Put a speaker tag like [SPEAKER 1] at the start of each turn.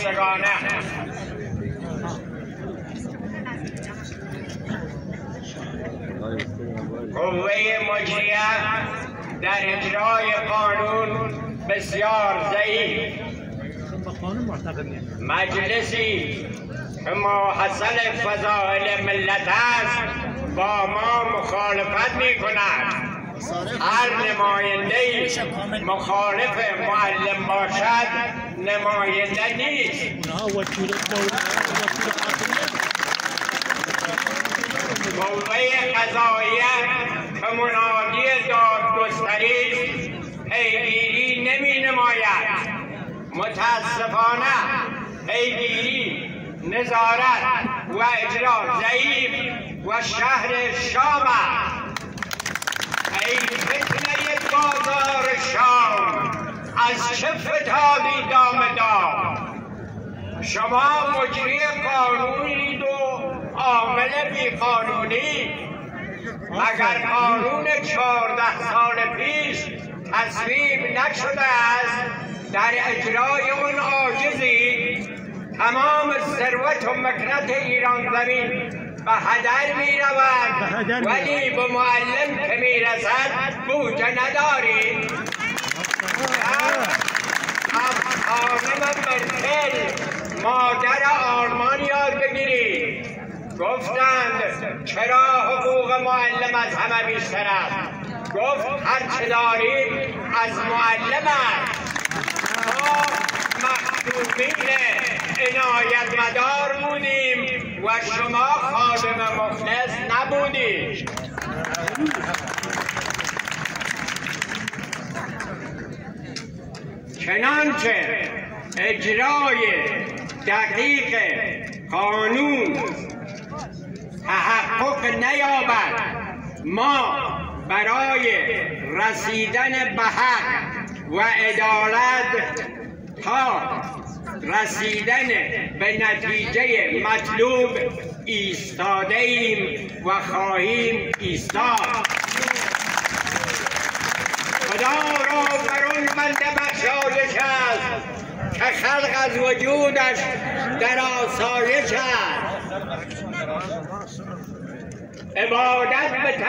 [SPEAKER 1] یگانه قوه مجریه در اجرای قانون بسیار ضعیف. مجلسی که ماحصل فضائل ملت است با ما مخالفت می کند. هر نماینده‌ای مخالف معلم باشد نماینده نیست. قوه قضاییه که منادی دادگستری پیگیری نمی نماید. متاسفانه پیگیری، نظارت و اجرا ضعیف و شهر شام است. ای فتنه بازار شام، از چه فتادی دام دام؟ شما مجری قانونید و عامل بی قانونی. اگر قانون 14 سال پیش تصویب نشده است در اجرای اون عاجزی، تمام ثروت و مکنت ایران زمین به هدر می رود، ولی به معلم که می رسد بوجه ندارید. از خانم مرکل مادر آلمان یاد بگیرید. گفتند چرا حقوق معلم از همه بیشتر است؟ گفت هرچه دارید از معلم است. ما مخدومین عنایت مدار بودیم و شما خادم مخلص نبودید. چنانچه اجرای دقیق قانون تحقق نیابد، ما برای رسیدن به حق و عدالت تا رسیدن به نتیجه مطلوب ایستاده ایم و خواهیم ایستاد. خدا را بر آن بنده بخشایش است که خلق از وجودش در آسایش است. عبادت به